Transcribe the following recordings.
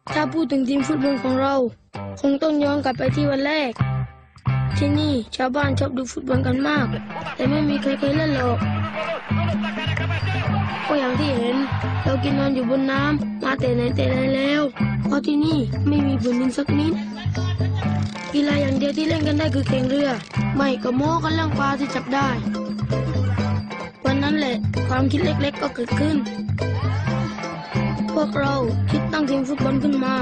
ถ้าพูดถึงทีมฟุตบอลของเราคงต้องย้อนกลับไปที่วันแรกที่นี่ชาวบ้านชอบดูฟุตบอลกันมากแต่ไม่มีใครเคยเล่นหรอกก็อย่างที่เห็นเรากินนอนอยู่บนน้ำมาแต่ไหนแต่ไรแล้วเพราะที่นี่ไม่มีพื้นดินสักนิดกีฬาอย่างเดียวที่เล่นกันได้คือแข่งเรือไม่ก็โม้กันเรื่องปลาที่จับได้วันนั้นแหละความคิดเล็กๆก็เกิดขึ้นพวกเราคิดตั้งทีมฟุตบอลขึ้นมา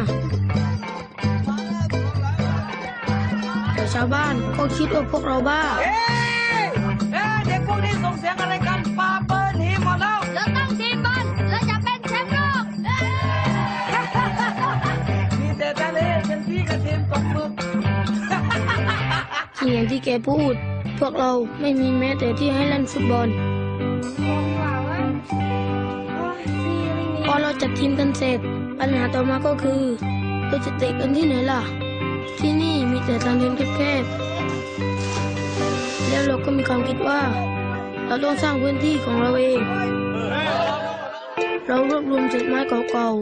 แต่ชาวบ้านก็คิดว่าพวกเราบ้าเด็กพวกนี้ส่งเสียงอะไรกันปาเปิ้ลหนีหมดแล้วเราตั้งทีมบอลเราจะเป็นแชมป์โลกมีแต่ทะเลเป็นที่กระเทียมตกหมึกที่อย่างที่แกพูดพวกเราไม่มีแม้แต่ที่ให้เล่นฟุตบอลพอเราจัดทีมกันเสร็จปัญหาต่อมาก็คือเราจะเตะกันที่ไหนล่ะที่นี่มีแต่ทางเดินแคบๆแล้วเราก็มีความคิดว่าเราต้องสร้างพื้นที่ของเราเองเรารวบรวมเศษไม้เก่า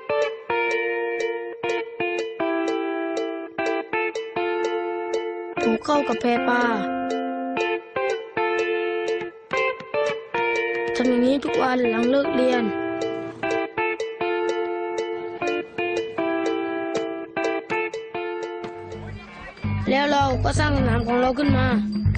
ๆผูกเข้ากับแพปลาทำอย่างนี้ทุกวันหลังเลิกเรียนแล้วเราก็สร้างสนามของเราขึ้นมา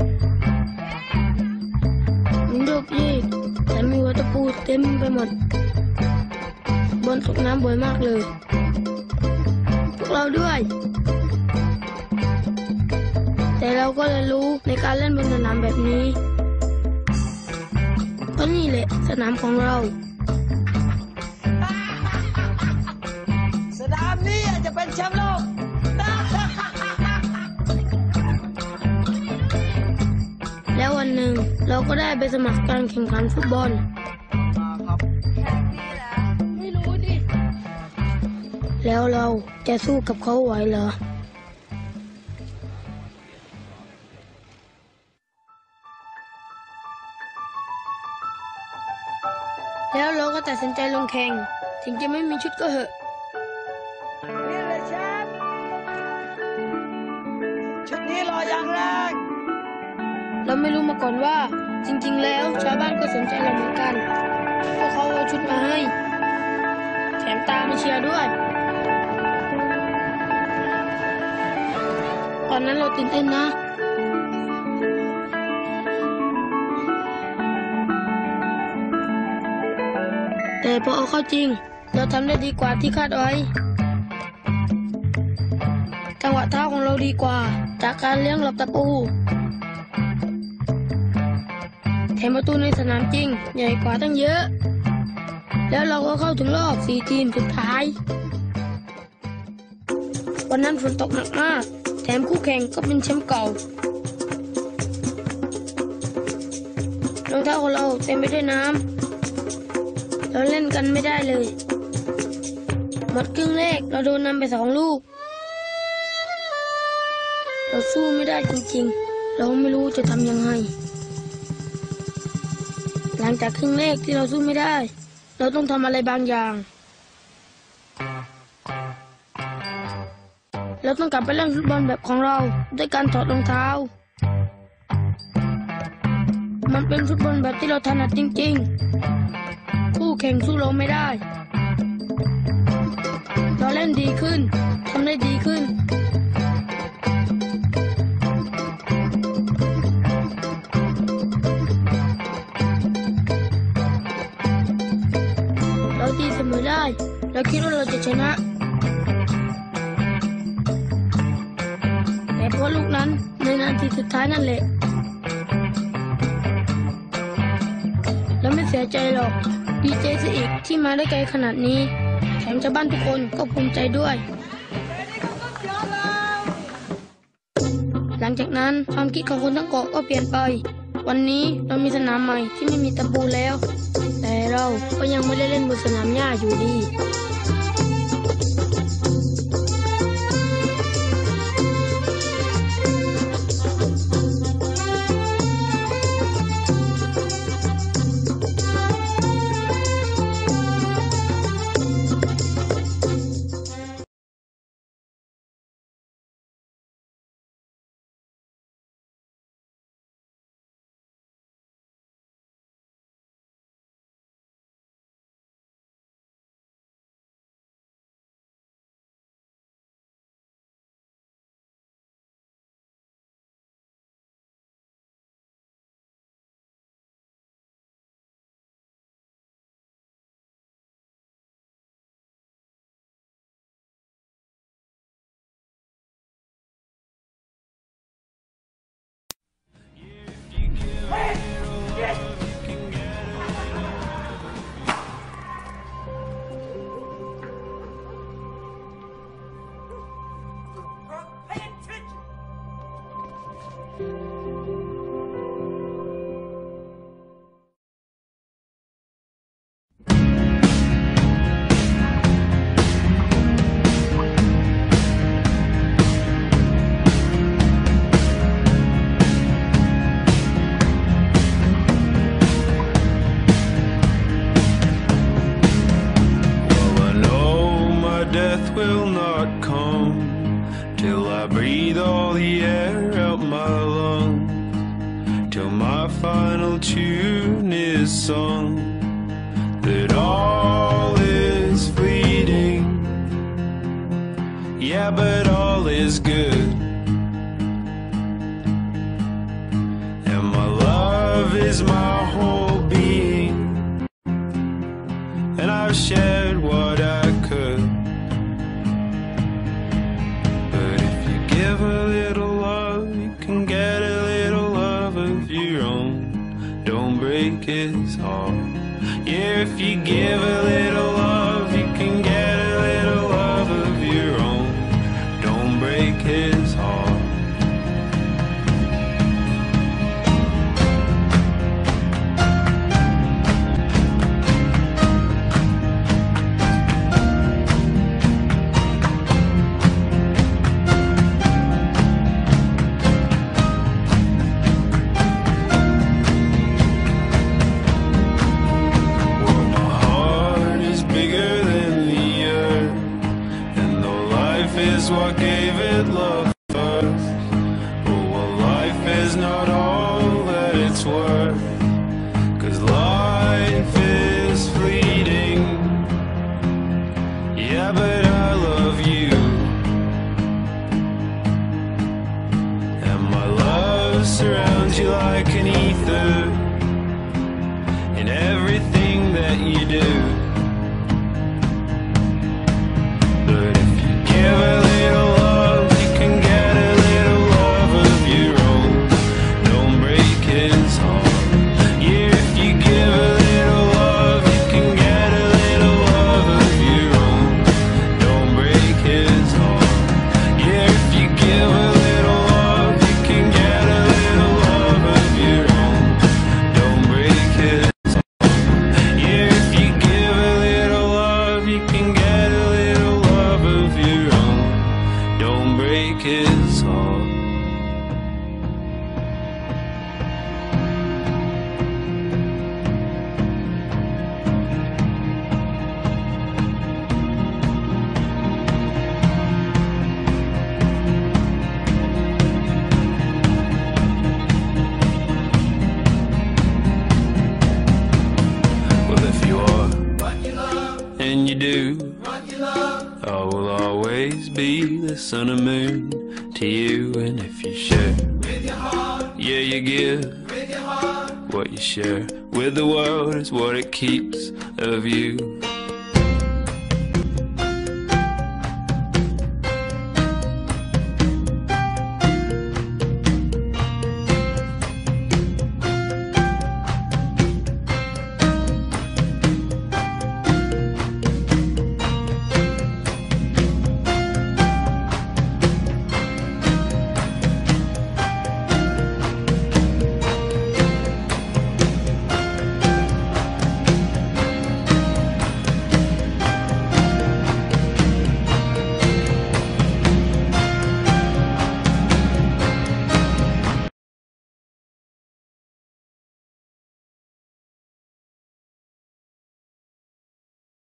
มันโยกเยกแต่มีวัตถุปูเต็มไปหมดบอลตกน้ำบ่อยมากเลยพวกเราด้วยแต่เราก็เรียนรู้ในการเล่นบนสนามแบบนี้เพราะนี่แหละสนามของเราสนามนี้อาจจะเป็นแชมป์โลกแล้ววันหนึ่งเราก็ได้ไปสมัครการแข่งขันฟุตบอลไม่รู้ดิแล้วเราจะสู้กับเขาไหวเหรอแล้วเราก็ตัดสินใจลงแข่งถึงจะไม่มีชุดก็เหอะนี่เลยแชมป์ชุดนี้รออย่างแรกเราไม่รู้มาก่อนว่าจริงๆแล้วชาวบ้านก็สนใจเราเหมือนกันพวกเขาเอาชุดมาให้แถมตามมาเชียร์ด้วยตอนนั้นเราตื่นเต้นนะแต่พอเอาเข้าจริงเราทำได้ดีกว่าที่คาดไว้จังหวะเท้าของเราดีกว่าจากการเลี้ยงหลบตะปูแถมประตูในสนามจริงใหญ่กว่าตั้งเยอะแล้วเราก็เข้าถึงรอบ4 ทีมสุดท้ายวันนั้นฝนตกหนักมากแถมคู่แข่งก็เป็นแชมป์เก่ารองเท้าของเราเต็มไปด้วยน้ำเราเล่นกันไม่ได้เลยหมดครึ่งแรกเราโดนนำไป2 ลูกเราสู้ไม่ได้จริงๆเราไม่รู้จะทำยังไงหลังจากครึ่งแรกที่เราสู้ไม่ได้เราต้องทำอะไรบางอย่างเราต้องกลับไปเล่นฟุตบอลแบบของเราด้วยการถอดรองเท้ามันเป็นฟุตบอลแบบที่เราถนัดจริงๆคู่แข่งสู้เราไม่ได้เราเล่นดีขึ้นทำได้ดีขึ้นเราตีเสมอได้เราคิดว่าเราจะชนะแต่เพราะลูกนั้นในนาทีสุดท้ายนั่นแหละเราไม่เสียใจหรอกดีใจซะอีกที่มาได้ไกลขนาดนี้แถมชาวบ้านทุกคนก็ภูมิใจด้วยหลังจากนั้นความคิดของคนทั้งเกาะก็เปลี่ยนไปวันนี้เรามีสนามใหม่ที่ไม่มีตะปูแล้วแต่เราก็ยังไม่ได้เล่นบนสนามหญ้าอยู่ดี Death will not come till I breathe all the air out my lungs, till my final tune is sung, that all is fleeting. Yeah, but all is good, and my love is my whole being, and I've shared what I could. Give a little love, you can get a little love of your own. Don't break his heart. Yeah, if you give a little love, you can get a little love of your own. Don't break his heart. What gave it love first? Oh, well, life is not all that it's worth, 'cause life is fleeting. Yeah, but I love you, and my love surrounds you like an ether in everything that you do. But if you give a little love, you can get a little love of your own. Don't break his heart. Yeah, if you give a little love, you can get a little love of your own. Don't break his heart. Yeah, if you give a little love, you can get a little love of your own. Don't break his heart. Yeah, if you give a little love, you can get a little love of your own. Don't break his heart. Well, if you are what you love, and you do what you love, I will always be the sun and moon to you. And if you share with your heart, yeah, you give with your heart. What you share with the world is what it keeps of you.